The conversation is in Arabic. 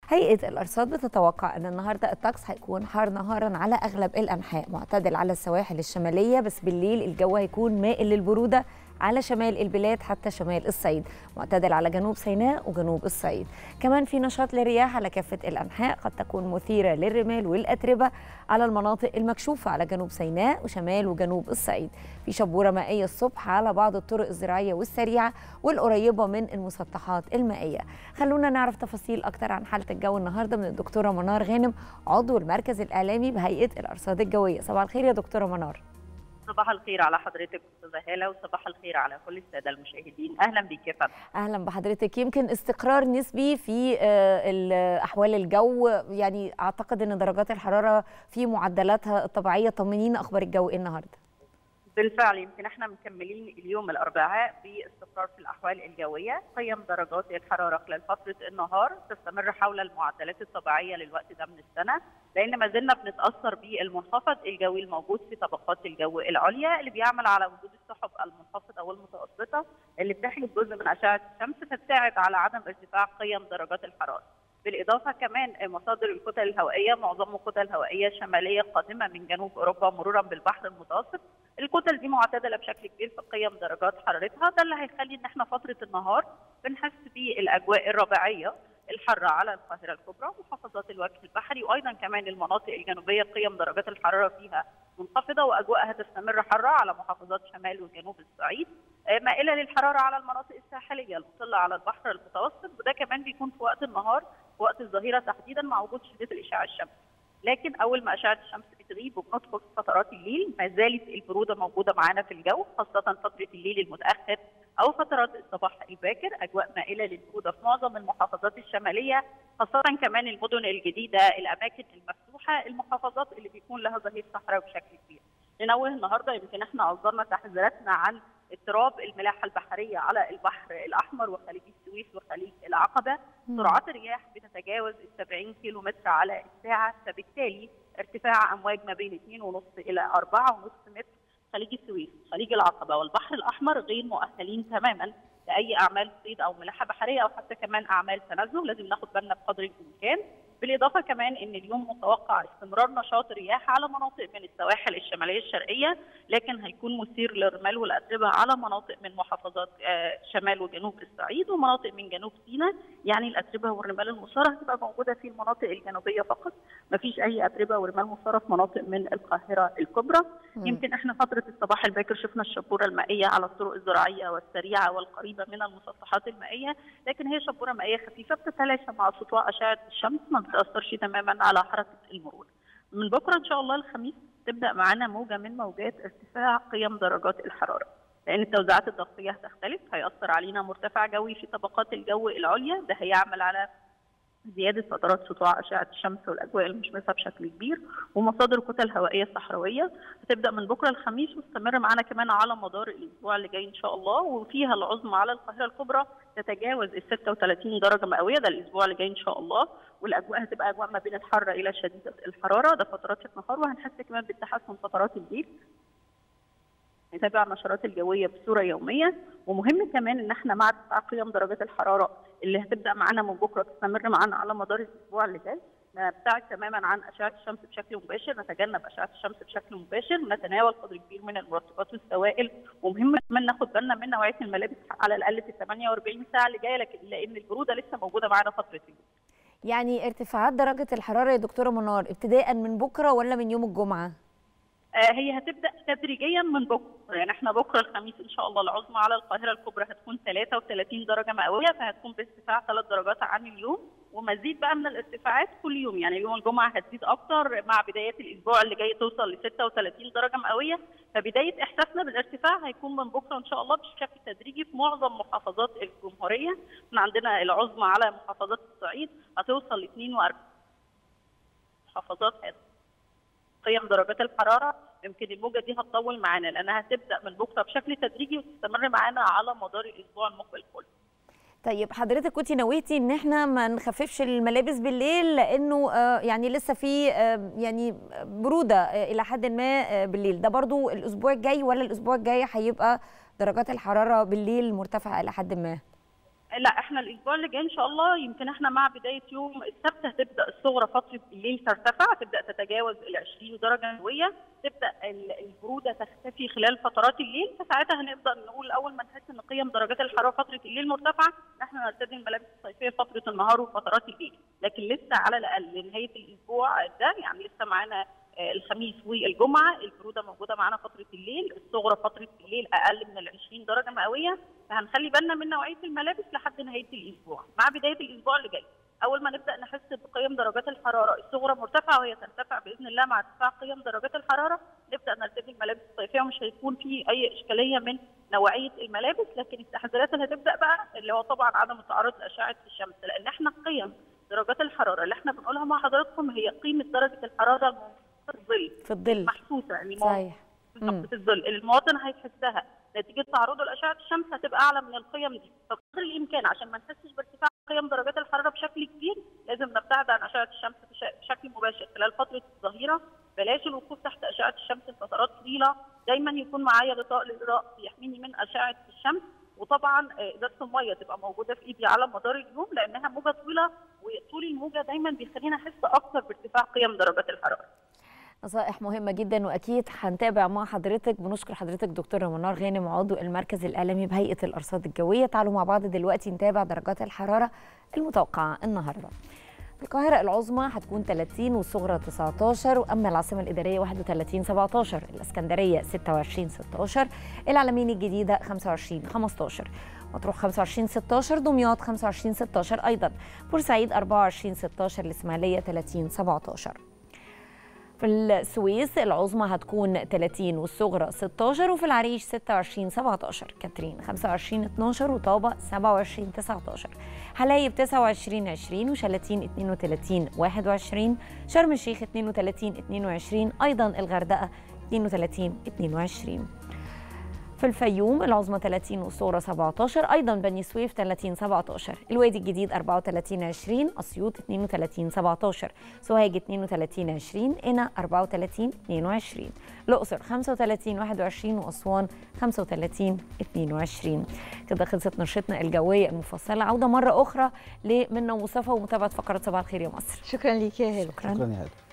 هيئة الأرصاد بتتوقع أن النهاردة الطقس هيكون حار نهارا على أغلب الأنحاء، معتدل على السواحل الشمالية، بس بالليل الجو هيكون مائل للبرودة على شمال البلاد حتى شمال الصعيد، معتدل على جنوب سيناء وجنوب الصعيد. كمان في نشاط للرياح على كافة الأنحاء قد تكون مثيرة للرمال والأتربة على المناطق المكشوفة على جنوب سيناء وشمال وجنوب الصعيد. في شبورة مائية الصبح على بعض الطرق الزراعية والسريعة والقريبة من المسطحات المائية. خلونا نعرف تفاصيل أكتر عن حالة الجو النهاردة من الدكتورة منار غانم، عضو المركز الإعلامي بهيئة الأرصاد الجوية. صباح الخير يا دكتورة منار. صباح الخير على حضرتك استاذه هاله، وصباح الخير على كل الساده المشاهدين. اهلا بك يا فندم. اهلا بحضرتك. يمكن استقرار نسبي في احوال الجو، يعني اعتقد ان درجات الحراره في معدلاتها الطبيعيه. طمنينا اخبار الجو ايه النهارده؟ بالفعل يمكن احنا مكملين اليوم الاربعاء باستقرار في الاحوال الجويه. قيم درجات الحراره خلال فتره النهار تستمر حول المعدلات الطبيعيه للوقت ده من السنه، لان ما زلنا بنتاثر بالمنخفض الجوي الموجود في طبقات الجو العليا اللي بيعمل على وجود السحب المنخفضه والمتوسطه اللي بتحجب جزء من اشعه الشمس، فتساعد على عدم ارتفاع قيم درجات الحراره. بالاضافه كمان مصادر الكتل الهوائيه معظمها كتل هوائيه شماليه قادمه من جنوب اوروبا مرورا بالبحر المتوسط. الكتل دي معتدله بشكل كبير في قيم درجات حرارتها، ده اللي هيخلي ان احنا فتره النهار بنحس بالاجواء الربيعيه الحاره على القاهره الكبرى ومحافظات الوجه البحري، وايضا كمان المناطق الجنوبيه قيم درجات الحراره فيها منخفضه واجواءها تستمر حاره على محافظات شمال وجنوب الصعيد، مائله للحراره على المناطق الساحليه المطله على البحر المتوسط، وده كمان بيكون في وقت النهار وقت الظهيره تحديدا مع وجود شديد الاشعاع الشمسي. لكن اول ما اشعه الشمس بتغيب وبندخل في فترات الليل ما زالت البروده موجوده معانا في الجو، خاصه فتره الليل المتاخر او فترات الصباح الباكر. اجواء مائله للبروده في معظم المحافظات الشماليه، خاصه كمان المدن الجديده، الاماكن المفتوحه، المحافظات اللي بيكون لها ظهير صحراوي بشكل كبير. ننوه النهارده يمكن احنا اصدرنا تحذيراتنا عن اضطراب الملاحه البحريه على البحر الاحمر وخليج السويس وخليج العقبه. سرعات الرياح بتتجاوز 70 كيلو متر على الساعه، فبالتالي ارتفاع امواج ما بين 2.5 الى 4.5 متر. خليج السويس، خليج العقبه والبحر الاحمر غير مؤهلين تماما لاي اعمال صيد او ملاحه بحريه او حتى كمان اعمال تنزه، لازم ناخد بالنا بقدر الامكان. بالاضافه كمان ان اليوم متوقع استمرار نشاط رياح على مناطق من السواحل الشماليه الشرقيه، لكن هيكون مثير للرمال والاتربه على مناطق من محافظات شمال وجنوب الصعيد ومناطق من جنوب سيناء. يعني الاتربه والرمال المثاره هتبقى موجوده في المناطق الجنوبيه فقط، ما فيش اي اتربه ورمال مثاره في مناطق من القاهره الكبرى. يمكن احنا فتره الصباح الباكر شفنا الشبوره المائيه على الطرق الزراعيه والسريعه والقريبه من المسطحات المائيه، لكن هي شبوره مائيه خفيفه بتتلاشى مع سطوع اشعه الشمس، ما بتاثرش تماما على حركه المرور. من بكره ان شاء الله الخميس تبدا معانا موجه من موجات ارتفاع قيم درجات الحراره، لان التوزيعات الضغطيه هتختلف، هياثر علينا مرتفع جوي في طبقات الجو العليا، ده هيعمل على زياده فترات سطوع اشعه الشمس والاجواء المشمسه بشكل كبير، ومصادر كتل هوائيه صحراويه هتبدا من بكره الخميس وتستمر معانا كمان على مدار الاسبوع اللي جاي ان شاء الله، وفيها العظمى على القاهره الكبرى تتجاوز ال 36 درجه مئويه، ده الاسبوع اللي جاي ان شاء الله، والاجواء هتبقى اجواء ما بين الحاره الى شديده الحراره، ده فترات النهار، وهنحس كمان بالتحسن فترات الليل. نتابع النشرات الجويه بصوره يوميه، ومهم كمان ان احنا مع ارتفاع قيم درجات الحراره اللي هتبدا معانا من بكره تستمر معانا على مدار الاسبوع اللي جاي، نبتعد تماما عن اشعه الشمس بشكل مباشر، نتجنب اشعه الشمس بشكل مباشر، نتناول قدر كبير من المرطبات والسوائل، ومهم كمان ناخد بالنا من نوعيه الملابس على الاقل في ال 48 ساعه اللي جايه، لان البروده لسه موجوده معانا فتره اليوم. يعني ارتفاعات درجه الحراره يا دكتوره منار ابتداء من بكره ولا من يوم الجمعه؟ هي هتبدا تدريجيا من بكره، يعني احنا بكره الخميس ان شاء الله العظمى على القاهره الكبرى هتكون 33 درجه مئويه، فهتكون بارتفاع 3 درجات عن اليوم، ومزيد بقى من الارتفاعات كل يوم، يعني يوم الجمعه هتزيد اكتر مع بدايات الاسبوع اللي جاي توصل ل 36 درجه مئويه، فبدايه احساسنا بالارتفاع هيكون من بكره ان شاء الله بشكل تدريجي في معظم محافظات الجمهوريه. احنا عندنا العظمى على محافظات الصعيد هتوصل ل 42 محافظات. قيم درجات الحراره يمكن الموجه دي هتطول معانا لانها هتبدا من بكره بشكل تدريجي وتستمر معانا على مدار الاسبوع المقبل كله. طيب حضرتك كنتي نويتي ان احنا ما نخففش الملابس بالليل لانه يعني لسه في يعني بروده الى حد ما بالليل، ده برضو الاسبوع الجاي ولا الاسبوع الجاي هيبقى درجات الحراره بالليل مرتفعه الى حد ما؟ لا احنا الاسبوع اللي جاي ان شاء الله يمكن احنا مع بدايه يوم السبت هتبدا الصغرى فتره الليل ترتفع، تبدا تتجاوز ال 20 درجه مئويه، تبدا البروده تختفي خلال فترات الليل، فساعتها هنقدر نقول اول ما نحس ان قيم درجات الحراره فتره الليل مرتفعه احنا نرتدي الملابس الصيفيه فتره النهار وفترات الليل، لكن لسه على الاقل لنهايه الاسبوع ده يعني لسه معانا الخميس والجمعه البروده موجوده معانا فتره الليل، الصغرى فتره الليل اقل من ال 20 درجه مئويه، فهنخلي بالنا من نوعيه الملابس لحد نهايه الاسبوع. مع بدايه الاسبوع اللي جاي اول ما نبدا نحس بقيم درجات الحراره الصغرى مرتفعه وهي ترتفع باذن الله مع ارتفاع قيم درجات الحراره نبدا نرتدي الملابس الصيفيه ومش هيكون في اي اشكاليه من نوعيه الملابس، لكن التحذيرات اللي هتبدا بقى اللي هو طبعا عدم التعرض لاشعه الشمس، لان احنا قيم درجات الحراره اللي احنا بنقولها مع حضراتكم هي قيمه درجه الحراره في الظل محسوسه يعني صحيح في الظل المواطن هيحسها نتيجه تعرضه لاشعه الشمس هتبقى اعلى من القيم دي، فقدر الامكان عشان ما نحسش بارتفاع قيم درجات الحراره بشكل كبير لازم نبتعد عن اشعه الشمس بشكل مباشر خلال فتره الظهيره، بلاش الوقوف تحت اشعه الشمس لفترات طويله، دايما يكون معايا غطاء للراس يحميني من اشعه الشمس، وطبعا ازازه الميه تبقى موجوده في ايدي على مدار اليوم لانها موجه طويله وطول الموجه دايما بيخلينا احس اكثر بارتفاع قيم درجات الحراره. نصائح مهمة جدا وأكيد هنتابع مع حضرتك. بنشكر حضرتك دكتورة منار غانم عضو المركز الإعلامي بهيئة الأرصاد الجوية. تعالوا مع بعض دلوقتي نتابع درجات الحرارة المتوقعة النهاردة. في القاهرة العظمى هتكون 30 والصغرى 19، وأما العاصمة الإدارية 31 17، الإسكندرية 26 16، العلمين الجديدة 25 15، مطروح 25 16، دمياط 25 16 أيضا، بورسعيد 24 16، الإسماعيلية 30 17. في السويس العظمى هتكون 30 والصغرى 16، وفي العريش 26 17، كاترين 25 12، وطابة 27 19، حلايب 29 20، وشلاتين 32 21، شرم الشيخ 32 22، أيضا الغردقة 32 22. في الفيوم العظمى 30 والصغرى 17، أيضا بني سويف 30 17، الوادي الجديد 34 20، أسيوط 32 17، سوهاج 32 20، قنا 34 22، الأقصر 35 21، وأسوان 35 22. كده خلصت نشرتنا الجوية المفصلة. عودة مرة أخرى لمنى ومصطفى ومتابعة فقرات صباح الخير يا مصر. شكرا ليك يا هلا. شكرا يا هلا.